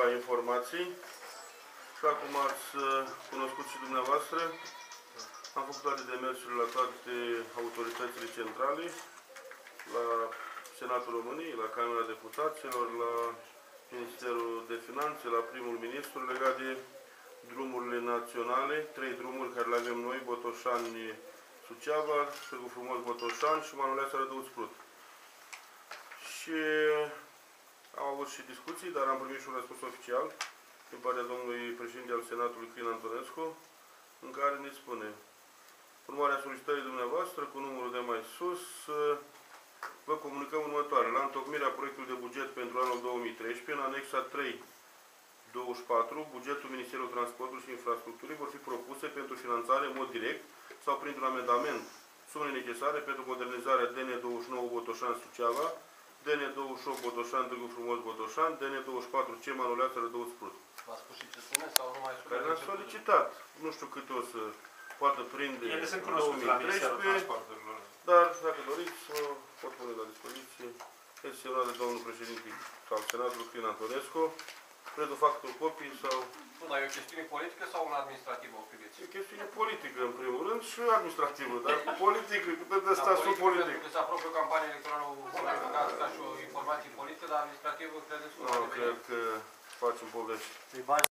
informații. Așa cum ați cunoscut și dumneavoastră, am făcut toate demersurile la toate autoritățile centrale, la Senatul României, la Camera Deputaților, la Ministerul de Finanțe, la primul ministru, legat de drumurile naționale, 3 drumuri care le avem noi, Botoșani, Suceava, Târgu Frumos, Botoșani și Manuleasa, Rădăuț, Prut. Și am avut și discuții, dar am primit și un răspuns oficial din partea domnului președinte al Senatului, Crin Antonescu, în care ne spune: urmarea solicitării dumneavoastră, cu numărul de mai sus, vă comunicăm următoare. La întocmirea proiectului de buget pentru anul 2013, în anexa 3.24, bugetul Ministerului Transportului și Infrastructurii vor fi propuse pentru finanțare în mod direct sau printr-un amendament sumele necesare pentru modernizarea DN29 Botoșani-Suceava, DN28 Botoșani-Târgu Frumos Botoșani, DN24C Manuleasa, Rădăuț, Prut. V-a spus și ce sume sau numai sume? Care l-a solicitat. Nu știu câte o să poată prinde în 2013, dar dacă doriți, pot pune la dispoziție. Este semnat de domnul președinte al Senatului, Crin Antonescu. Predul factul copii sau... Nu, dar e o chestiune politică sau una administrativă, o priveți? E o chestiune politică, în primul rând, și administrativă, dar politică, cât de stat sub politică. Pentru că se apropie o campanie electorală, ca și o informație politică, dar administrativă, credeți că... Nu, cred că facem povești.